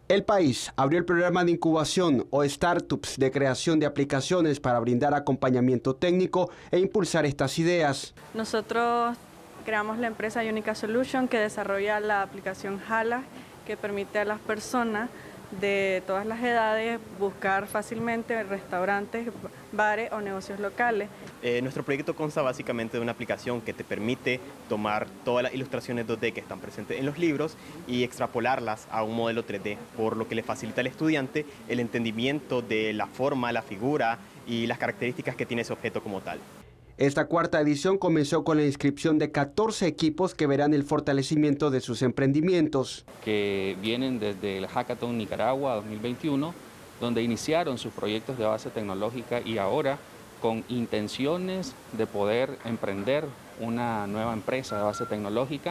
El país abrió el programa de incubación o startups de creación de aplicaciones para brindar acompañamiento técnico e impulsar estas ideas. Nosotros creamos la empresa Unica Solution, que desarrolla la aplicación Jala, que permite a las personas de todas las edades buscar fácilmente restaurantes, bares o negocios locales. Nuestro proyecto consta básicamente de una aplicación que te permite tomar todas las ilustraciones 2D que están presentes en los libros y extrapolarlas a un modelo 3D, por lo que le facilita al estudiante el entendimiento de la forma, la figura y las características que tiene ese objeto como tal. Esta cuarta edición comenzó con la inscripción de 14 equipos que verán el fortalecimiento de sus emprendimientos. Que vienen desde el Hackathon Nicaragua 2021, donde iniciaron sus proyectos de base tecnológica y ahora con intenciones de poder emprender una nueva empresa de base tecnológica.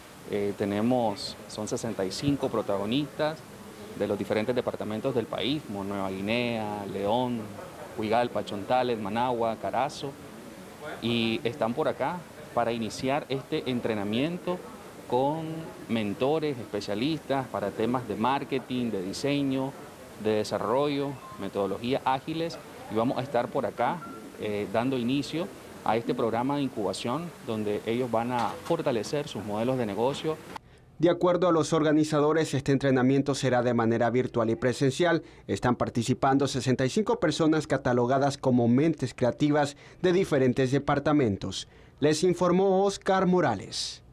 Son 65 protagonistas de los diferentes departamentos del país, como Nueva Guinea, León, Huigalpa, Chontales, Managua, Carazo, y están por acá para iniciar este entrenamiento con mentores, especialistas para temas de marketing, de diseño, de desarrollo, metodologías ágiles, y vamos a estar por acá dando inicio a este programa de incubación donde ellos van a fortalecer sus modelos de negocio. De acuerdo a los organizadores, este entrenamiento será de manera virtual y presencial. Están participando 65 personas catalogadas como mentes creativas de diferentes departamentos. Les informó Oscar Morales.